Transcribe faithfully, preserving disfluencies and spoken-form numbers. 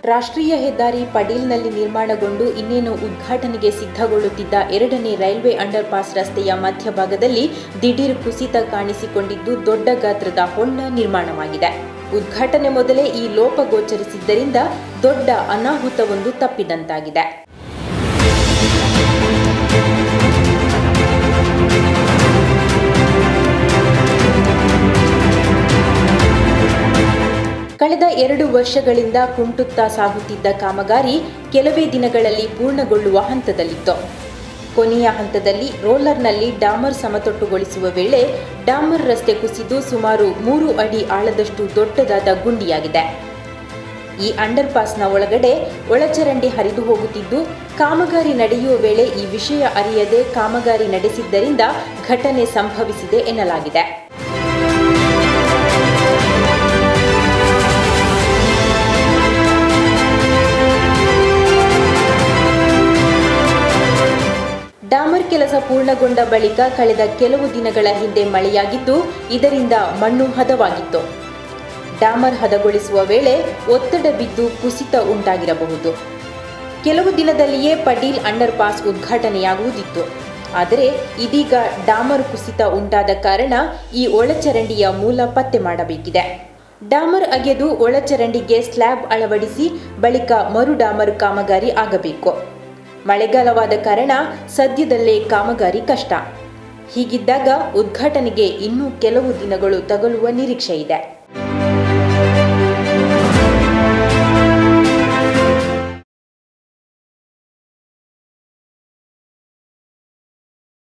ರಾಷ್ಟ್ರೀಯ ಹೆದ್ದಾರಿ ಪಡೀಲ್ನಲ್ಲಿ ನಿರ್ಮಾಣಗೊಂಡು ಇನ್ನೇನು ಉದ್ಘಾಟನೆಗೆ ಸಿದ್ಧಗೊಳ್ಳುತ್ತಿದ್ದ ಎರಡನೇ ರೈಲ್ವೆ ಅಂಡರ್ ಪಾಸ್ ರಸ್ತೆಯ ಮಧ್ಯಭಾಗದಲ್ಲಿ ದಿಢೀರ್ ಕುಸಿತ ಕಾಣಿಸಿಕೊಂಡಿದ್ದು ದೊಡ್ಡ ಗಾತ್ರದ ಹೊಂಡ ನಿರ್ಮಾಣವಾಗಿದೆ. ಉದ್ಘಾಟನೆ ಮೊದಲೇ ಈ ಲೋಪ ಗೋಚರಿಸಿದ್ದರಿಂದ ದೊಡ್ಡ ಅನಾಹುತವೊಂದು ತಪ್ಪಿದಂತಾಗಿದೆ. ಕಳೆದ ಎರಡು ವರ್ಷಗಳಿಂದ ಕುಂಟುತ್ತಾ ಸಾಗುತ್ತಿದ್ದ ಕಾಮಗಾರಿ ಕೆಲವೇ ದಿನಗಳಲ್ಲಿ ಪೂರ್ಣಗೊಳ್ಳುವ ಹಂತದಲ್ಲಿತ್ತು. ಕೊನೆಯ ಹಂತದಲ್ಲಿ ರೋಲರ್ನಲ್ಲಿ ಡಾಮರ್ ಸಮತಟ್ಟುಗೊಳಿಸುವ ವೇಳೆ ಡಾಮರ್ ರಸ್ತೆ ಕುಸಿದು ಸುಮಾರು ಮೂರು ಅಡಿ ಆಳದಷ್ಟು ದೊಡ್ಡದಾದ ಗುಂಡಿಯಾಗಿದೆ. ಈ ಅಂಡರ್ ಪಾಸ್ನ ಒಳಗಡೆ ಒಳಚರಂಡಿ ಹರಿದು ಹೋಗುತ್ತಿದ್ದು, ಕಾಮಗಾರಿ ನಡೆಯುವ ವೇಳೆ ಈ ವಿಷಯ ಅರಿಯದೆ ಕಾಮಗಾರಿ ನಡೆಸಿದ್ದರಿಂದ ಘಟನೆ ಸಂಭವಿಸಿದೆ ಎನ್ನಲಾಗಿದೆ. ಡಾಮರ್ ಕೆಲಸ ಪೂರ್ಣಗೊಂಡ ಬಳಿಕ ಕಳೆದ ಕೆಲವು ದಿನಗಳ ಹಿಂದೆ ಮಳೆಯಾಗಿದ್ದು, ಇದರಿಂದ ಮಣ್ಣು ಹದವಾಗಿತ್ತು. ಡಾಮರ್ ಹದಗೊಳಿಸುವ ವೇಳೆ ಒತ್ತಡ ಬಿದ್ದು ಕುಸಿತ ಉಂಟಾಗಿರಬಹುದು. ಕೆಲವು ದಿನದಲ್ಲಿಯೇ ಪಡೀಲ್ ಅಂಡರ್ ಪಾಸ್ ಉದ್ಘಾಟನೆಯಾಗುವುದಿತ್ತು. ಆದರೆ ಇದೀಗ ಡಾಮರ್ ಕುಸಿತ ಉಂಟಾದ ಕಾರಣ ಈ ಒಳಚರಂಡಿಯ ಮೂಲ ಪತ್ತೆ ಮಾಡಬೇಕಿದೆ. ಡಾಮರ್ ಅಗೆದು ಒಳಚರಂಡಿಗೆ ಸ್ಲ್ಯಾಬ್ ಅಳವಡಿಸಿ ಬಳಿಕ ಮರು ಡಾಮರ್ ಕಾಮಗಾರಿ ಆಗಬೇಕು. ಮಳೆಗಾಲವಾದ ಕಾರಣ ಸದ್ಯದಲ್ಲೇ ಕಾಮಗಾರಿ ಕಷ್ಟ. ಹೀಗಿದ್ದಾಗ ಉದ್ಘಾಟನೆಗೆ ಇನ್ನೂ ಕೆಲವು ದಿನಗಳು ತಗಲುವ ನಿರೀಕ್ಷೆ ಇದೆ.